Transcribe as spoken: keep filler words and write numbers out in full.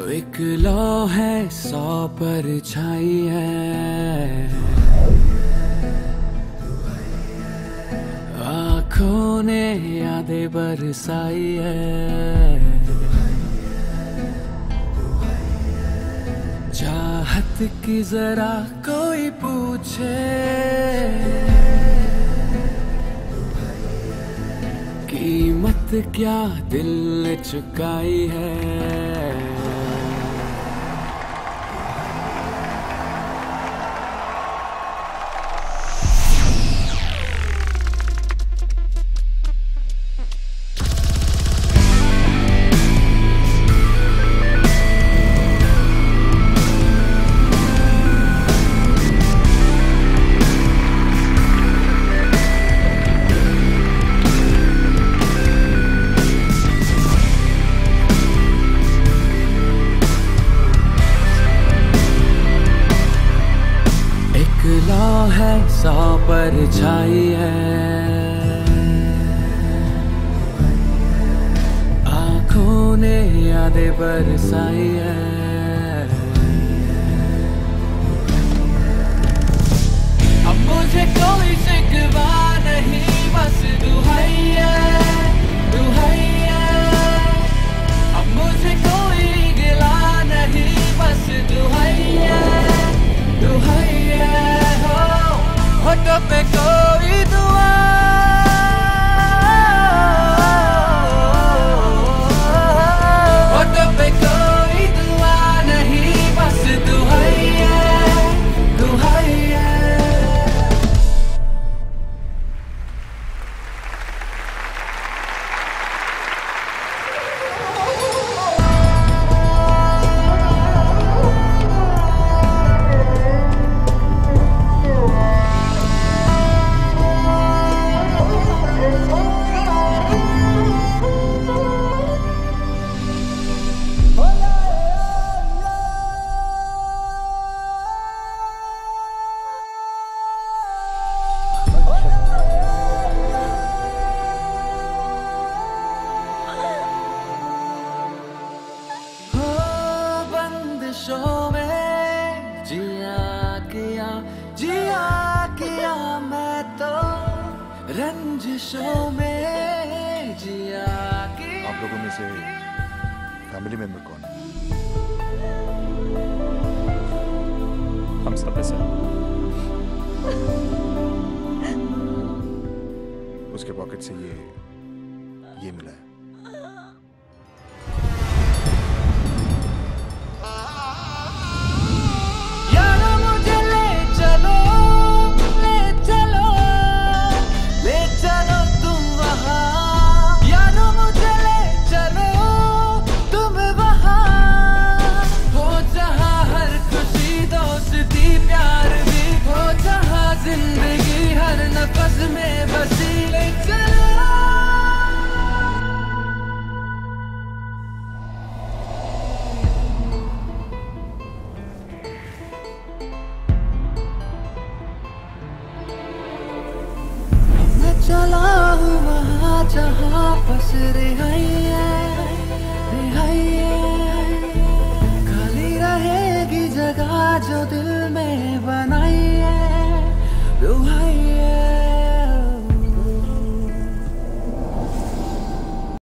एक लौ है सौ परछाई है, आँखों ने यादें बरसाई है। चाहत की जरा कोई पूछे, कीमत क्या दिल ने चुकाई है। है सौ परछाई है, आँखों ने यादें बरसाई है। अब मुझे कोई शिकवा नहीं, बस दुहाई है, दुहाई है। अब मुझे कोई गिला नहीं, बस दुहाई है, दुहाई है। होठों पे कोई दुआ, होठों पे कोई दुआ नहीं, बस दुहाई है, दुहाई है। बंदिशों में जिया किया, जिया किया मैं तो रंजिशों में जिया किया। आप लोगों में से फैमिली मेंबर कौन है? हम सब सर। उसके पॉकेट से ये ये मिला है। जिंदगी हर नफस में बसी ले चलो। मैं चला हूँ वहाँ जहाँ बस रिहाई है, रिहाई है। खाली रहेगी जगह जो दिल में बनाई है।